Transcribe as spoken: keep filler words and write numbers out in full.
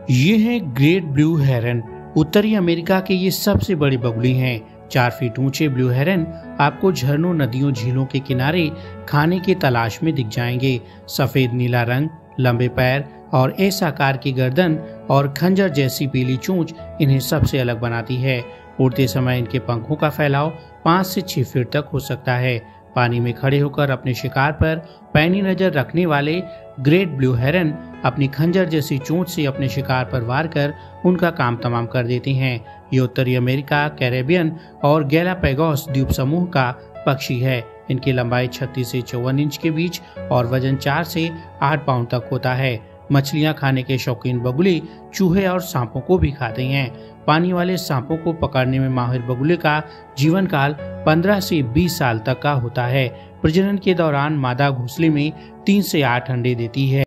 ये है great blue हेरन। उत्तरी अमेरिका के ये सबसे बड़ी बगुली हैं। चार फीट ऊंचे ब्लू हेरन आपको झरनों, नदियों, झीलों के किनारे खाने की तलाश में दिख जाएंगे। सफेद नीला रंग, लंबे पैर और एस आकार की गर्दन और खंजर जैसी पीली चोंच इन्हें सबसे अलग बनाती है। उड़ते समय इनके पंखों का फैलाव पाँच से छह फीट तक हो सकता है। पानी में खड़े होकर अपने शिकार पर पैनी नजर रखने वाले ग्रेट ब्लू हेरन अपनी खंजर जैसी चोंच से अपने शिकार पर वार कर उनका काम तमाम कर देते हैं। ये उत्तरी अमेरिका, कैरेबियन और गैलापागोस द्वीप समूह का पक्षी है। इनकी लंबाई छत्तीस से चौवन इंच के बीच और वजन चार से आठ पाउंड तक होता है। मछलियां खाने के शौकीन बगुले चूहे और सांपों को भी खाते हैं। पानी वाले सांपों को पकड़ने में माहिर बगुले का जीवन काल पंद्रह से बीस साल तक का होता है। प्रजनन के दौरान मादा घोंसले में तीन से आठ अंडे देती है।